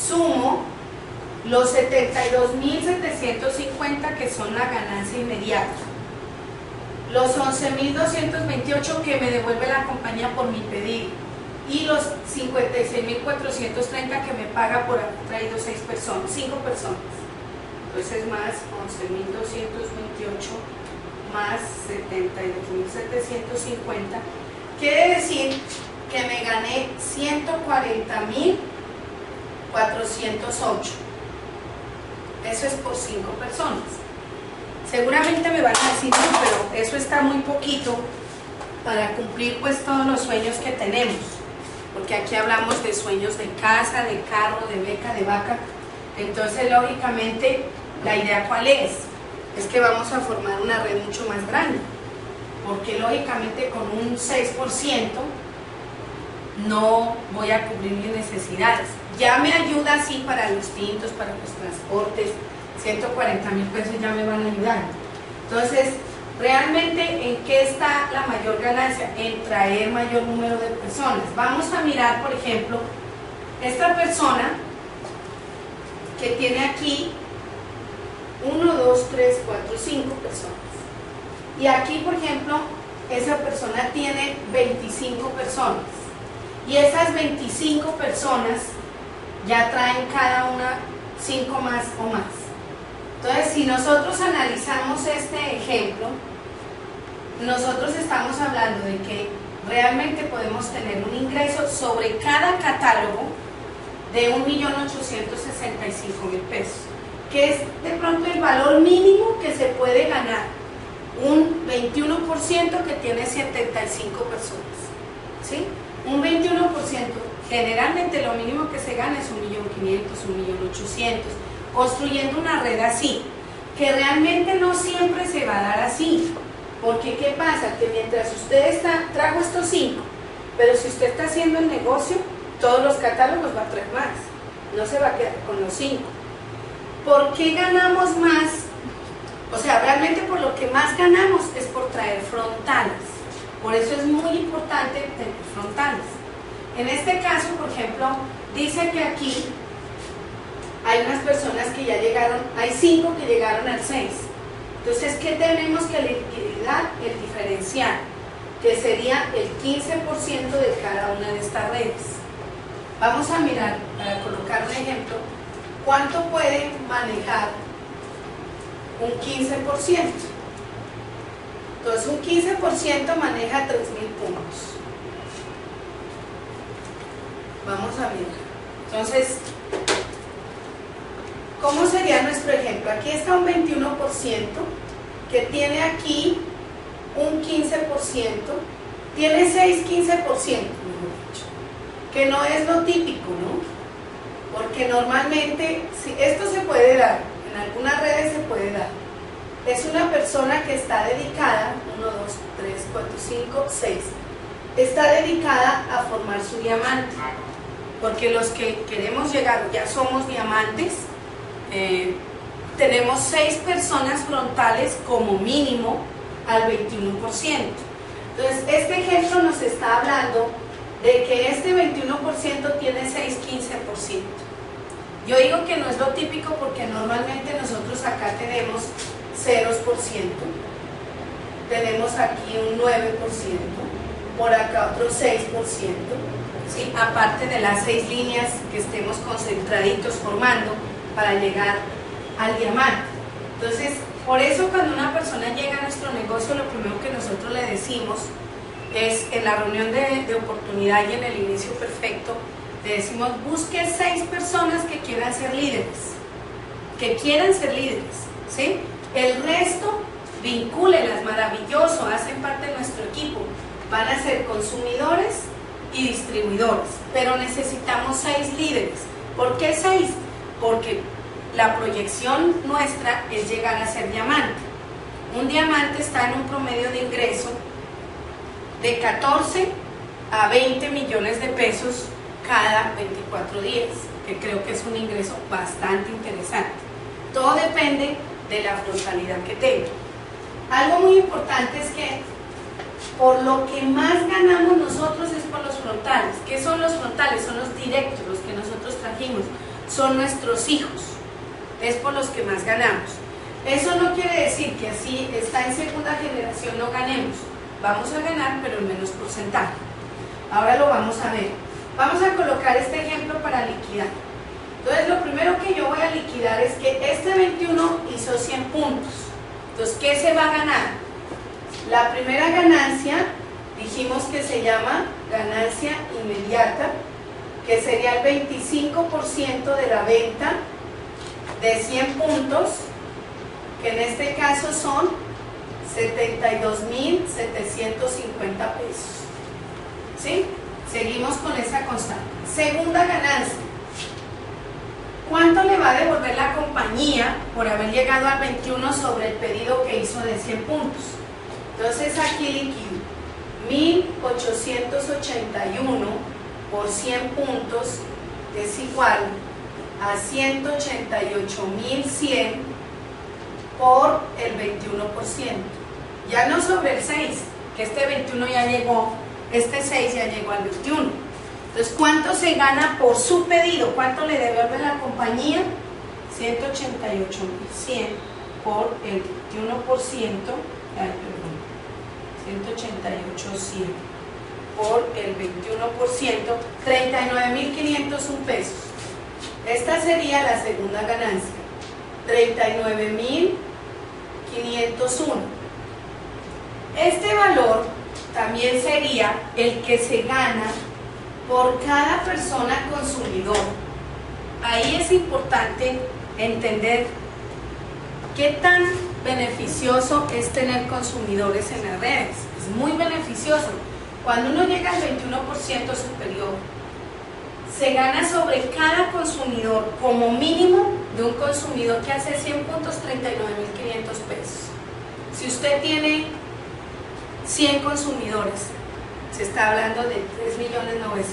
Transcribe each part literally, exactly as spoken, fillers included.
sumo los setenta y dos mil setecientos cincuenta que son la ganancia inmediata, los once mil doscientos veintiocho que me devuelve la compañía por mi pedido y los cincuenta y seis mil cuatrocientos treinta que me paga por haber traído seis personas, cinco personas. Entonces más once mil doscientos veintiocho más setenta y dos mil setecientos cincuenta, quiere decir que me gané ciento cuarenta mil cuatrocientos ocho. Eso es por cinco personas. Seguramente me van a decir, no, pero eso está muy poquito para cumplir pues todos los sueños que tenemos, porque aquí hablamos de sueños de casa, de carro, de beca, de vaca. Entonces lógicamente la idea ¿cuál es? Es que vamos a formar una red mucho más grande, porque lógicamente con un seis por ciento no voy a cubrir mis necesidades. Ya me ayuda sí para los tintos, para los transportes, ciento cuarenta mil pesos ya me van a ayudar. Entonces, realmente, ¿en qué está la mayor ganancia? En traer mayor número de personas. Vamos a mirar, por ejemplo, esta persona que tiene aquí uno, dos, tres, cuatro, cinco personas. Y aquí, por ejemplo, esa persona tiene veinticinco personas. Y esas veinticinco personas ya traen cada una cinco más o más. Entonces, si nosotros analizamos este ejemplo, nosotros estamos hablando de que realmente podemos tener un ingreso sobre cada catálogo de un millón ochocientos sesenta y cinco mil pesos, que es de pronto el valor mínimo que se puede ganar un veintiuno por ciento que tiene setenta y cinco personas, ¿sí? Un veintiuno por ciento, generalmente lo mínimo que se gana es un millón quinientos, un millón ochocientos, construyendo una red así, que realmente no siempre se va a dar así, porque ¿qué pasa? Que mientras usted está, trajo estos cinco, pero si usted está haciendo el negocio, todos los catálogos va a traer más, no se va a quedar con los cinco. ¿Por qué ganamos más? O sea, realmente por lo que más ganamos es por traer frontales. Por eso es muy importante tener frontales. En este caso, por ejemplo, dice que aquí hay unas personas que ya llegaron, hay cinco que llegaron al seis. Entonces, ¿qué tenemos que liquidar? El diferencial, que sería el quince por ciento de cada una de estas redes. Vamos a mirar, para colocar un ejemplo, ¿cuánto puede manejar un quince por ciento? Entonces, un quince por ciento maneja tres mil puntos. Vamos a mirar. Entonces, ¿cómo sería nuestro ejemplo? Aquí está un veintiuno por ciento, que tiene aquí un quince por ciento, tiene seis, quince por ciento, que no es lo típico, ¿no? Porque normalmente, si esto se puede dar, en algunas redes se puede dar. Es una persona que está dedicada, uno, dos, tres, cuatro, cinco, seis, está dedicada a formar su diamante, porque los que queremos llegar, ya somos diamantes, eh, tenemos seis personas frontales como mínimo al veintiuno por ciento. Entonces, este ejemplo nos está hablando de que este veintiuno por ciento tiene seis, quince por ciento. Yo digo que no es lo típico porque normalmente nosotros acá tenemos ceros por ciento, tenemos aquí un nueve por ciento, por acá otro seis por ciento, ¿sí? Aparte de las seis líneas que estemos concentraditos formando para llegar al diamante. Entonces, por eso cuando una persona llega a nuestro negocio, lo primero que nosotros le decimos es, en la reunión de, de oportunidad y en el inicio perfecto, le decimos, busque seis personas que quieran ser líderes, que quieran ser líderes, ¿sí? El resto, vincúlelas, maravilloso, hacen parte de nuestro equipo, van a ser consumidores y distribuidores, pero necesitamos seis líderes. ¿Por qué seis? Porque la proyección nuestra es llegar a ser diamante. Un diamante está en un promedio de ingreso de catorce a veinte millones de pesos cada veinticuatro días, que creo que es un ingreso bastante interesante. Todo depende de la frontalidad que tenga. Algo muy importante es que por lo que más ganamos nosotros es por los frontales. ¿Qué son los frontales? Son los directos, los que nosotros trajimos. son nuestros hijos, es por los que más ganamos. Eso no quiere decir que así está en segunda generación no ganemos, vamos a ganar pero en menos porcentaje. Ahora lo vamos a ver. Vamos a colocar este ejemplo para liquidar. Entonces lo primero que yo voy a liquidar es que este veintiuno hizo cien puntos. Entonces, ¿qué se va a ganar? La primera ganancia, dijimos que se llama ganancia inmediata, que sería el veinticinco por ciento de la venta de cien puntos, que en este caso son setenta y dos mil setecientos cincuenta pesos. ¿Sí? Seguimos con esa constante. Segunda ganancia. ¿Cuánto le va a devolver la compañía por haber llegado al veintiuno sobre el pedido que hizo de cien puntos? Entonces aquí liquido mil ochocientos ochenta y uno por cien puntos es igual a ciento ochenta y ocho mil cien por el veintiuno por ciento. Ya no sobre el seis, que este veintiuno ya llegó, este seis ya llegó al veintiuno. Entonces, ¿cuánto se gana por su pedido? ¿Cuánto le devuelve la compañía? ciento ochenta y ocho mil cien por el veintiuno por ciento, ay, perdón, ciento ochenta y ocho mil cien por el veintiuno por ciento, treinta y nueve mil quinientos uno pesos. Esta sería la segunda ganancia, treinta y nueve mil quinientos uno. Este valor también sería el que se gana por cada persona consumidor. Ahí es importante entender qué tan beneficioso es tener consumidores en las redes. Es muy beneficioso. Cuando uno llega al veintiuno por ciento superior, se gana sobre cada consumidor como mínimo de un consumidor que hace cien puntos, treinta y nueve mil quinientos pesos. Si usted tiene cien consumidores, se está hablando de tres millones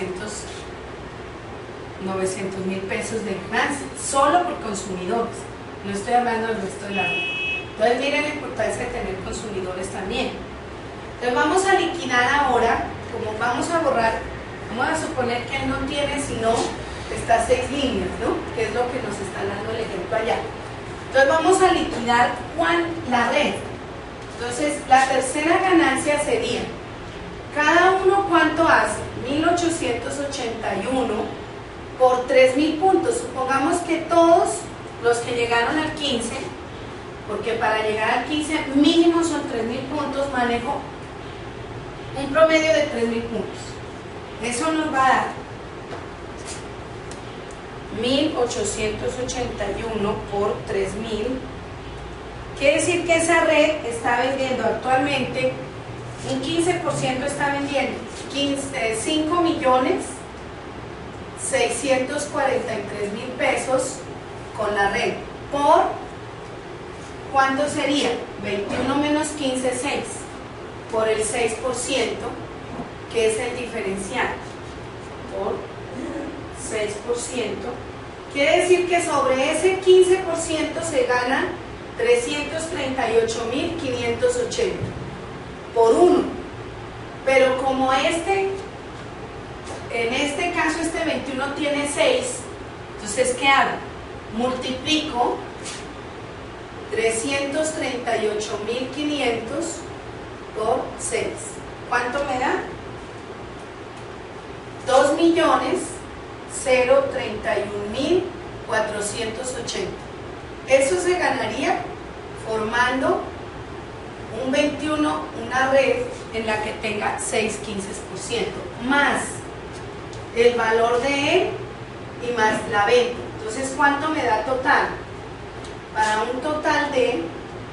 novecientos mil pesos de ganancia, solo por consumidores. No estoy hablando del resto de la red. Entonces miren la importancia de tener consumidores también. Entonces vamos a liquidar ahora, como vamos a borrar, vamos a suponer que él no tiene sino estas seis líneas, ¿no? Que es lo que nos está dando el ejemplo allá. Entonces vamos a liquidar ¿cuál? La red. Entonces la tercera ganancia sería, cada uno ¿cuánto hace? mil ochocientos ochenta y uno por tres mil puntos. Supongamos que todos los que llegaron al quince, porque para llegar al quince mínimo son tres mil puntos, manejo un promedio de tres mil puntos. Eso nos va a dar mil ochocientos ochenta y uno por tres mil. Quiere decir que esa red está vendiendo actualmente, un quince por ciento está vendiendo cinco millones seiscientos cuarenta y tres mil pesos con la red. ¿Por cuánto sería? veintiuno menos quince, seis. Por el seis por ciento, que es el diferencial. Por seis por ciento. Quiere decir que sobre ese quince por ciento se gana trescientos treinta y ocho mil quinientos ochenta por uno. Pero como este, en este caso este veintiuno tiene seis, entonces ¿qué hago? Multiplico trescientos treinta y ocho mil quinientos por seis. ¿Cuánto me da? dos millones treinta y un mil cuatrocientos ochenta. Eso se ganaría formando un veintiuno, una red en la que tenga seis, quince por ciento, más el valor de él y más la venta. Entonces, ¿cuánto me da total? Para un total de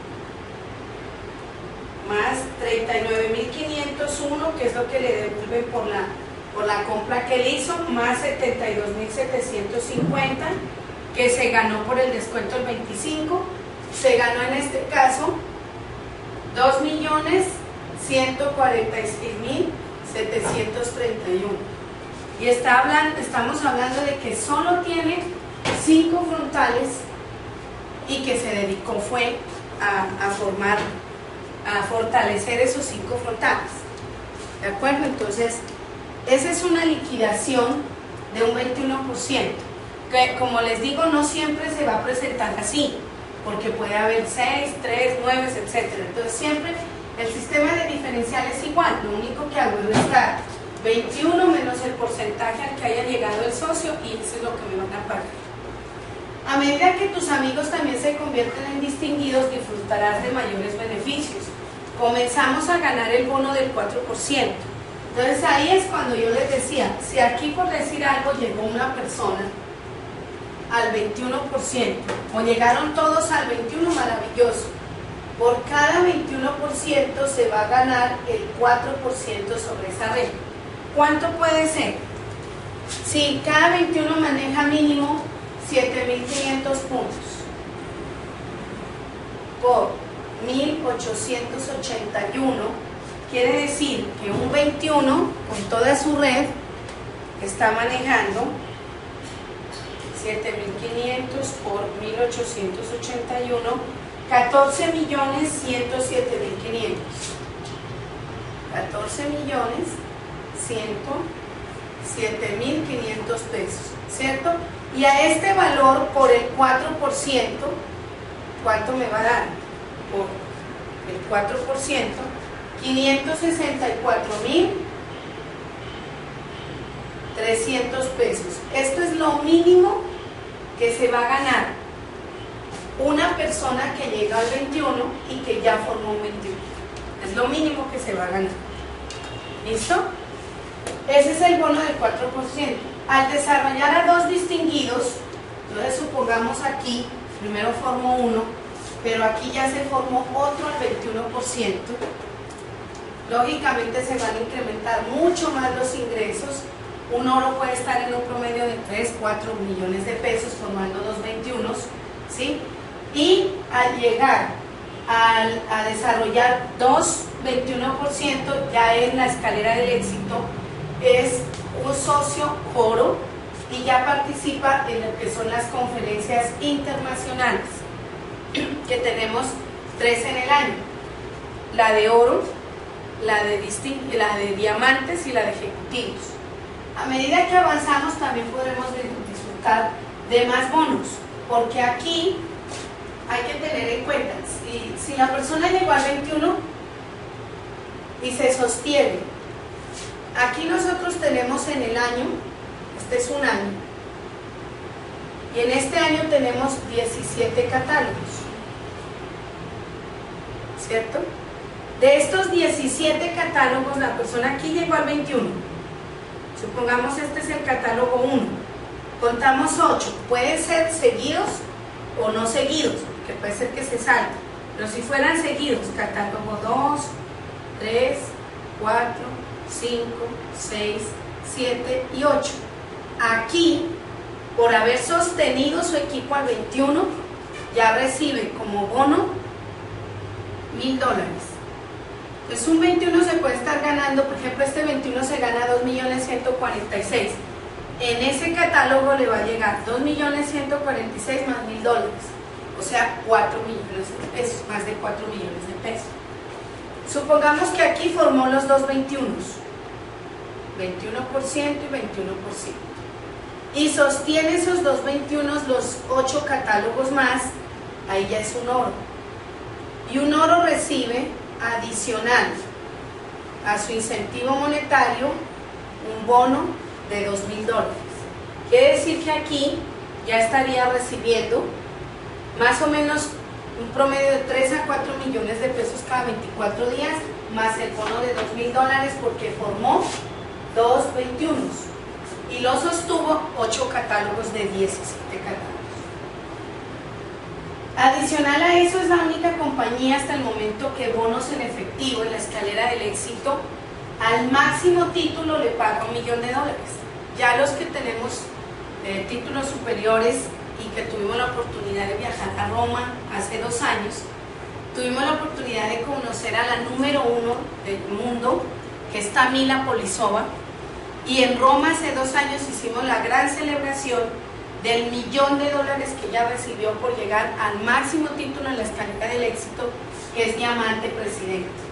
más treinta y nueve mil quinientos uno, que es lo que le devuelven por la, por la compra que él hizo, más setenta y dos mil setecientos cincuenta, que se ganó por el descuento del veinticinco, se ganó en este caso dos millones ciento cuarenta y seis mil setecientos treinta y uno. Y está hablando, estamos hablando de que solo tiene cinco frontales y que se dedicó fue a, a formar, a fortalecer esos cinco frontales. ¿De acuerdo? Entonces, esa es una liquidación de un veintiuno por ciento. que como les digo, no siempre se va a presentar así, porque puede haber seis, tres, nueve, etcétera. Entonces siempre el sistema de diferencial es igual, lo único que hago es restar veintiuno menos el porcentaje al que haya llegado el socio y eso es lo que me van a pagar. A medida que tus amigos también se convierten en distinguidos, disfrutarás de mayores beneficios. Comenzamos a ganar el bono del cuatro por ciento. Entonces ahí es cuando yo les decía, si aquí por decir algo llegó una persona al veintiuno por ciento o llegaron todos al veintiuno por ciento, maravilloso. Por cada veintiuno por ciento se va a ganar el cuatro por ciento sobre esa renta. ¿Cuánto puede ser? Si cada veintiuno maneja mínimo siete mil quinientos puntos por mil ochocientos ochenta y uno, quiere decir que un veintiuno con toda su red está manejando siete mil quinientos por mil ochocientos ochenta y uno, catorce millones ciento siete mil quinientos. catorce millones ciento siete mil quinientos pesos, ¿cierto? Y a este valor por el cuatro por ciento, ¿cuánto me va a dar? Por el cuatro por ciento, quinientos sesenta y cuatro mil trescientos pesos. Esto es lo mínimo que se va a ganar una persona que llega al veintiuno y que ya formó un veintiuno. Es lo mínimo que se va a ganar. ¿Listo? Ese es el bono del cuatro por ciento. Al desarrollar a dos distinguidos, entonces supongamos aquí, primero formó uno, pero aquí ya se formó otro al veintiuno por ciento. Lógicamente se van a incrementar mucho más los ingresos. Un oro puede estar en un promedio de tres, cuatro millones de pesos formando dos veintiunos, ¿sí? Y al llegar al, a desarrollar dos veintiuno por ciento, ya en la escalera del éxito es un socio oro y ya participa en lo que son las conferencias internacionales, que tenemos tres en el año: la de oro, la de, la de diamantes y la de ejecutivos. A medida que avanzamos también podremos disfrutar de más bonos, porque aquí hay que tener en cuenta, si, si la persona llegó al veintiuno y se sostiene, aquí nosotros tenemos en el año, este es un año, y en este año tenemos diecisiete catálogos, ¿cierto? De estos diecisiete catálogos, la persona aquí llegó al veintiuno, supongamos este es el catálogo uno, contamos ocho, pueden ser seguidos o no seguidos, que puede ser que se salte, pero si fueran seguidos, catálogo dos, tres, cuatro, cinco, seis, siete y ocho. Aquí, por haber sostenido su equipo al veintiuno, ya recibe como bono mil dólares. Entonces un veintiuno se puede estar ganando, por ejemplo este veintiuno se gana dos millones ciento cuarenta y seis. En ese catálogo le va a llegar dos millones ciento cuarenta y seis más mil dólares, o sea cuatro millones de pesos, más de cuatro millones de pesos. Supongamos que aquí formó los dos veintiunos, veintiuno por ciento y veintiuno por ciento, y sostiene esos dos veintiunos los ocho catálogos más, ahí ya es un oro. Y un oro recibe adicional a su incentivo monetario un bono de dos mil dólares. Quiere decir que aquí ya estaría recibiendo más o menos un promedio de tres a cuatro millones de pesos cada veinticuatro días, más el bono de dos mil dólares porque formó dos veintiunos y lo sostuvo ocho catálogos de diecisiete catálogos. Adicional a eso, es la única compañía hasta el momento que bonos en efectivo en la escalera del éxito al máximo título le paga un millón de dólares. Ya los que tenemos eh, títulos superiores y que tuvimos la oportunidad de viajar a Roma hace dos años, tuvimos la oportunidad de conocer a la número uno del mundo, que es Tamila Polisova, y en Roma hace dos años hicimos la gran celebración del millón de dólares que ella recibió por llegar al máximo título en la escalera del éxito, que es diamante presidente.